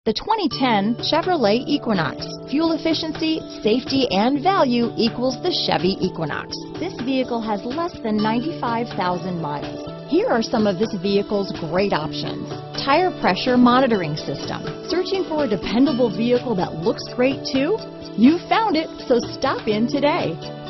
The 2010 Chevrolet Equinox. Fuel efficiency, safety, and value equals the Chevy Equinox. This vehicle has less than 95,000 miles. Here are some of this vehicle's great options: tire pressure monitoring system. Searching for a dependable vehicle that looks great too? You found it, so stop in today.